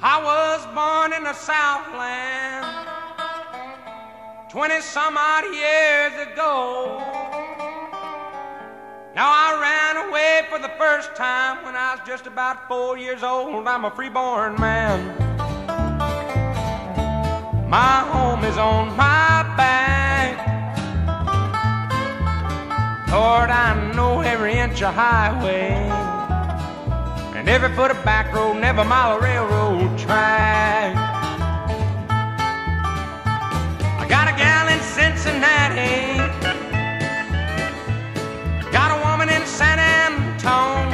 I was born in the Southland 20 some odd years ago. Now I ran away for the first time when I was just about 4 years old. I'm a freeborn man. My home is on my back. Lord, I know every inch of highway and every foot of back road and every mile of railroad track. I got a gal in Cincinnati, got a woman in San Antone,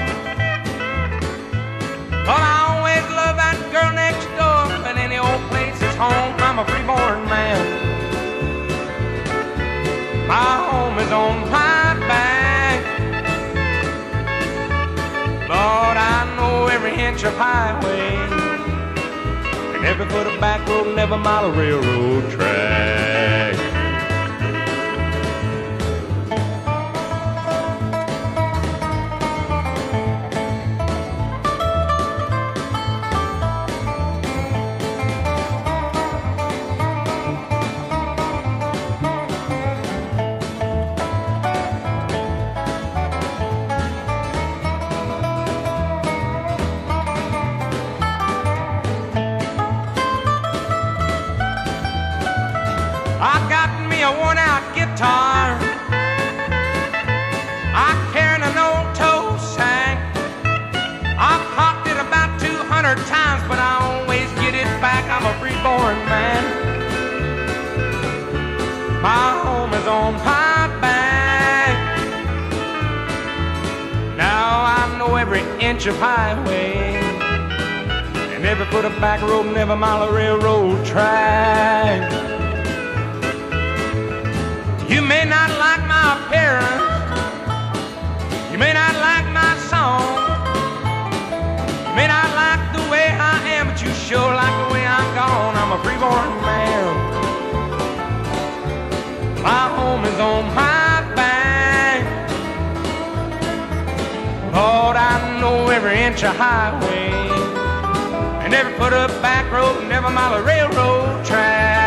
but I always love that girl next door, but any old place is home. I'm a freeborn man. My home is on my back. Lord, I know every inch of highway and every foot of back road and every mile of railroad track. I got me a worn-out guitar, I carry an old toe sack. I've popped it about 200 times, but I always get it back. I'm a freeborn man. My home is on my back. Now I know every inch of highway and every foot of back road and every mile of railroad track. You may not like my appearance, you may not like my song, you may not like the way I am, but you sure like the way I'm gone. I'm a freeborn man. My home is on my back. Lord, I know every inch of highway and every foot of back road and every mile of railroad track.